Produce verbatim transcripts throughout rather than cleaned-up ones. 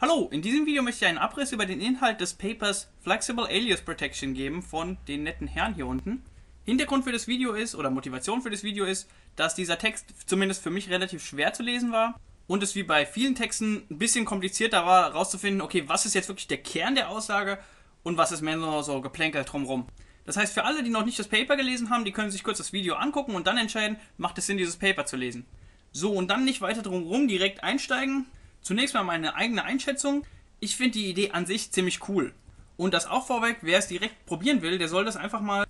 Hallo, in diesem Video möchte ich einen Abriss über den Inhalt des Papers Flexible Alias Protection geben von den netten Herren hier unten. Hintergrund für das Video ist, oder Motivation für das Video ist, dass dieser Text zumindest für mich relativ schwer zu lesen war und es wie bei vielen Texten ein bisschen komplizierter war, herauszufinden, okay, was ist jetzt wirklich der Kern der Aussage und was ist mehr nur so Geplänkel drumherum. Das heißt, für alle, die noch nicht das Paper gelesen haben, die können sich kurz das Video angucken und dann entscheiden, macht es Sinn, dieses Paper zu lesen. So, und dann nicht weiter drumherum direkt einsteigen. Zunächst mal meine eigene Einschätzung. Ich finde die Idee an sich ziemlich cool. Und das auch vorweg, wer es direkt probieren will, der soll das einfach mal,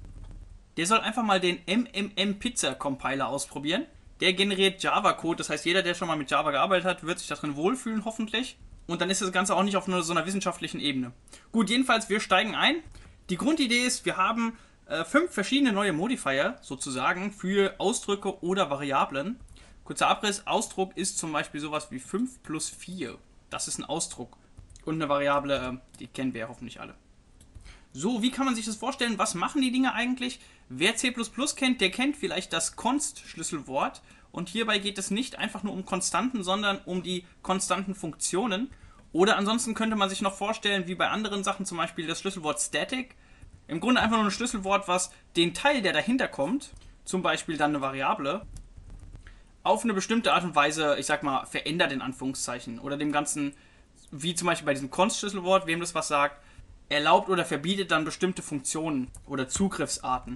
der soll einfach mal den M M M Pizza Compiler ausprobieren. Der generiert Java-Code, das heißt, jeder, der schon mal mit Java gearbeitet hat, wird sich darin wohlfühlen, hoffentlich. Und dann ist das Ganze auch nicht auf nur so einer wissenschaftlichen Ebene. Gut, jedenfalls, wir steigen ein. Die Grundidee ist, wir haben äh, fünf verschiedene neue Modifier, sozusagen, für Ausdrücke oder Variablen. Kurzer Abriss, Ausdruck ist zum Beispiel sowas wie fünf plus vier. Das ist ein Ausdruck. Und eine Variable, äh, die kennen wir ja hoffentlich alle. So, wie kann man sich das vorstellen? Was machen die Dinge eigentlich? Wer C plus plus kennt, der kennt vielleicht das Const-Schlüsselwort. Und hierbei geht es nicht einfach nur um Konstanten, sondern um die konstanten Funktionen. Oder ansonsten könnte man sich noch vorstellen, wie bei anderen Sachen, zum Beispiel das Schlüsselwort Static. Im Grunde einfach nur ein Schlüsselwort, was den Teil, der dahinter kommt, zum Beispiel dann eine Variable, auf eine bestimmte Art und Weise, ich sag mal, verändert in Anführungszeichen. Oder dem Ganzen, wie zum Beispiel bei diesem Const-Schlüsselwort, wem das was sagt, erlaubt oder verbietet dann bestimmte Funktionen oder Zugriffsarten.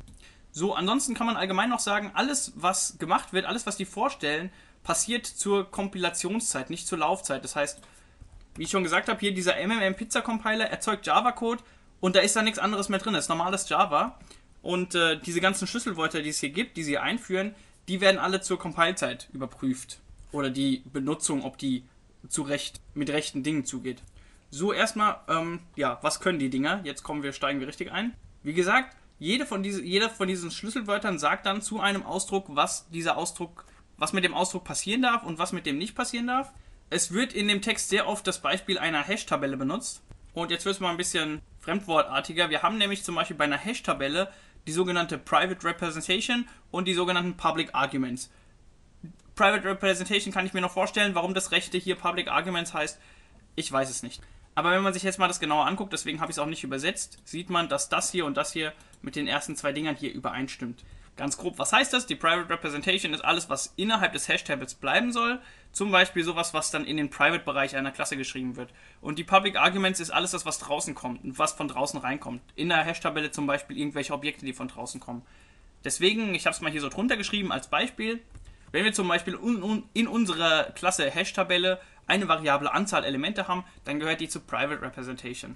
So, ansonsten kann man allgemein noch sagen, alles, was gemacht wird, alles, was die vorstellen, passiert zur Kompilationszeit, nicht zur Laufzeit. Das heißt, wie ich schon gesagt habe, hier dieser M M M Pizza Compiler erzeugt Java-Code und da ist da nichts anderes mehr drin. Das ist normales Java. Und äh, diese ganzen Schlüsselwörter, die es hier gibt, die sie einführen, die werden alle zur Compile-Zeit überprüft. Oder die Benutzung, ob die zu Recht, mit rechten Dingen zugeht. So, erstmal, ähm, ja, was können die Dinger? Jetzt kommen wir, steigen wir richtig ein. Wie gesagt, jede von diese, jeder von diesen Schlüsselwörtern sagt dann zu einem Ausdruck, was dieser Ausdruck, was mit dem Ausdruck passieren darf und was mit dem nicht passieren darf. Es wird in dem Text sehr oft das Beispiel einer Hash-Tabelle benutzt. Und jetzt wird es mal ein bisschen fremdwortartiger. Wir haben nämlich zum Beispiel bei einer Hash-Tabelle die sogenannte Private Representation und die sogenannten Public Arguments. Private Representation kann ich mir noch vorstellen, warum das rechte hier Public Arguments heißt, ich weiß es nicht. Aber wenn man sich jetzt mal das genauer anguckt, deswegen habe ich es auch nicht übersetzt, sieht man, dass das hier und das hier mit den ersten zwei Dingern hier übereinstimmt. Ganz grob, was heißt das? Die Private Representation ist alles, was innerhalb des Hash-Tables bleiben soll. Zum Beispiel sowas, was dann in den Private-Bereich einer Klasse geschrieben wird. Und die Public Arguments ist alles das, was draußen kommt und was von draußen reinkommt. In der Hash-Tabelle zum Beispiel irgendwelche Objekte, die von draußen kommen. Deswegen, ich habe es mal hier so drunter geschrieben als Beispiel. Wenn wir zum Beispiel in unserer Klasse Hash-Tabelle eine variable Anzahl Elemente haben, dann gehört die zu Private Representation.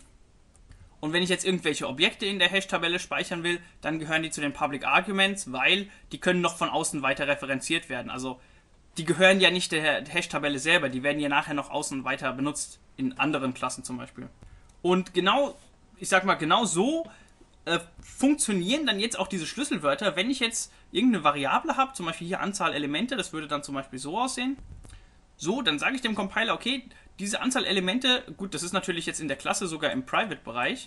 Und wenn ich jetzt irgendwelche Objekte in der Hash-Tabelle speichern will, dann gehören die zu den Public Arguments, weil die können noch von außen weiter referenziert werden. Also die gehören ja nicht der Hash-Tabelle selber, die werden ja nachher noch außen weiter benutzt, in anderen Klassen zum Beispiel. Und genau, ich sag mal, genau so äh, funktionieren dann jetzt auch diese Schlüsselwörter. Wenn ich jetzt irgendeine Variable habe, zum Beispiel hier Anzahl Elemente, das würde dann zum Beispiel so aussehen. So, dann sage ich dem Compiler, okay, diese Anzahl Elemente, gut, das ist natürlich jetzt in der Klasse sogar im Private-Bereich,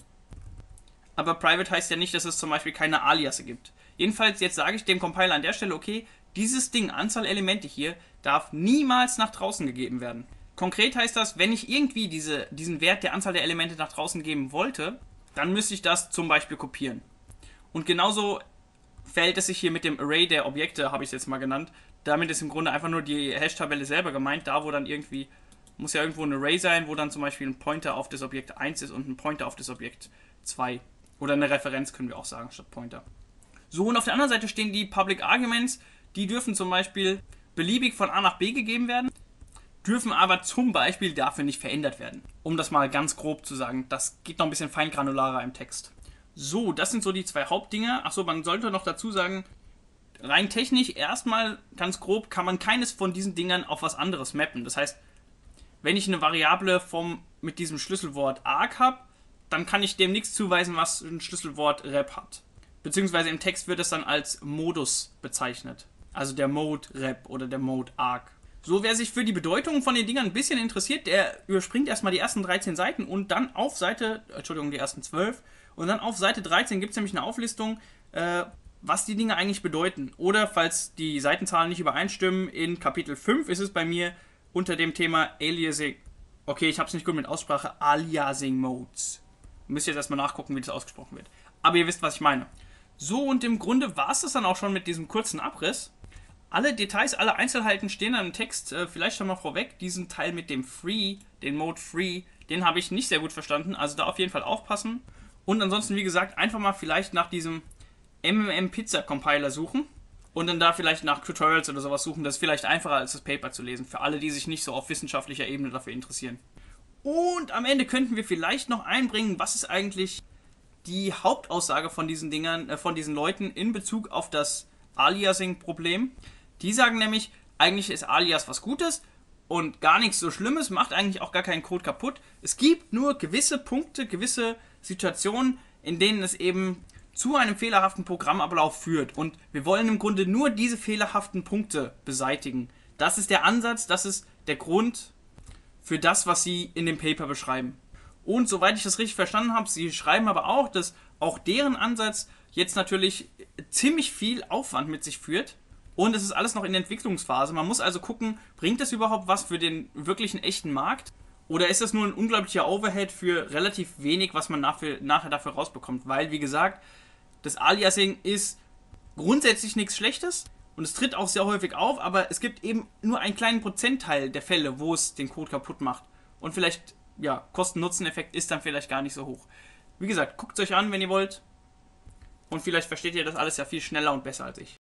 aber Private heißt ja nicht, dass es zum Beispiel keine Aliasse gibt. Jedenfalls, jetzt sage ich dem Compiler an der Stelle, okay, dieses Ding, Anzahl Elemente hier, darf niemals nach draußen gegeben werden. Konkret heißt das, wenn ich irgendwie diese, diesen Wert der Anzahl der Elemente nach draußen geben wollte, dann müsste ich das zum Beispiel kopieren. Und genauso verhält es sich hier mit dem Array der Objekte, habe ich es jetzt mal genannt. Damit ist im Grunde einfach nur die Hash-Tabelle selber gemeint, da wo dann irgendwie, muss ja irgendwo ein Array sein, wo dann zum Beispiel ein Pointer auf das Objekt eins ist und ein Pointer auf das Objekt zwei. Oder eine Referenz können wir auch sagen, statt Pointer. So, und auf der anderen Seite stehen die Public Arguments, die dürfen zum Beispiel beliebig von A nach B gegeben werden, dürfen aber zum Beispiel dafür nicht verändert werden. Um das mal ganz grob zu sagen, das geht noch ein bisschen feingranularer im Text. So, das sind so die zwei Hauptdinge. Achso, man sollte noch dazu sagen, rein technisch, erstmal ganz grob, kann man keines von diesen Dingern auf was anderes mappen. Das heißt, wenn ich eine Variable vom, mit diesem Schlüsselwort arg habe, dann kann ich dem nichts zuweisen, was ein Schlüsselwort rep hat. Beziehungsweise im Text wird es dann als Modus bezeichnet. Also der Mode rep oder der Mode arg. So, wer sich für die Bedeutung von den Dingern ein bisschen interessiert, der überspringt erstmal die ersten dreizehn Seiten und dann auf Seite, Entschuldigung, die ersten zwölf, und dann auf Seite dreizehn gibt es nämlich eine Auflistung, äh, was die Dinge eigentlich bedeuten. Oder, falls die Seitenzahlen nicht übereinstimmen, in Kapitel fünf ist es bei mir unter dem Thema Aliasing, Okay, ich habe es nicht gut mit Aussprache. Aliasing Modes. Müsst ihr jetzt erstmal nachgucken, wie das ausgesprochen wird. Aber ihr wisst, was ich meine. So, und im Grunde war es das dann auch schon mit diesem kurzen Abriss. Alle Details, alle Einzelheiten stehen dann im Text. Äh, vielleicht schon mal vorweg, diesen Teil mit dem Free, den Mode Free, den habe ich nicht sehr gut verstanden. Also da auf jeden Fall aufpassen. Und ansonsten, wie gesagt, einfach mal vielleicht nach diesem M M M Pizza Compiler suchen. Und dann da vielleicht nach Tutorials oder sowas suchen. Das ist vielleicht einfacher als das Paper zu lesen. Für alle, die sich nicht so auf wissenschaftlicher Ebene dafür interessieren. Und am Ende könnten wir vielleicht noch einbringen, was ist eigentlich die Hauptaussage von diesen Dingern, äh, von diesen Leuten in Bezug auf das Aliasing-Problem. Die sagen nämlich, eigentlich ist Alias was Gutes und gar nichts so Schlimmes, macht eigentlich auch gar keinen Code kaputt. Es gibt nur gewisse Punkte, gewisse Situationen, in denen es eben zu einem fehlerhaften Programmablauf führt. Und wir wollen im Grunde nur diese fehlerhaften Punkte beseitigen. Das ist der Ansatz, das ist der Grund für das, was sie in dem Paper beschreiben. Und soweit ich das richtig verstanden habe, sie schreiben aber auch, dass auch deren Ansatz jetzt natürlich ziemlich viel Aufwand mit sich führt. Und es ist alles noch in der Entwicklungsphase. Man muss also gucken, bringt das überhaupt was für den wirklichen echten Markt? Oder ist das nur ein unglaublicher Overhead für relativ wenig, was man nachher, nachher dafür rausbekommt? Weil, wie gesagt, das Aliasing ist grundsätzlich nichts Schlechtes. Und es tritt auch sehr häufig auf, aber es gibt eben nur einen kleinen Prozentteil der Fälle, wo es den Code kaputt macht. Und vielleicht, ja, Kosten-Nutzen-Effekt ist dann vielleicht gar nicht so hoch. Wie gesagt, guckt es euch an, wenn ihr wollt. Und vielleicht versteht ihr das alles ja viel schneller und besser als ich.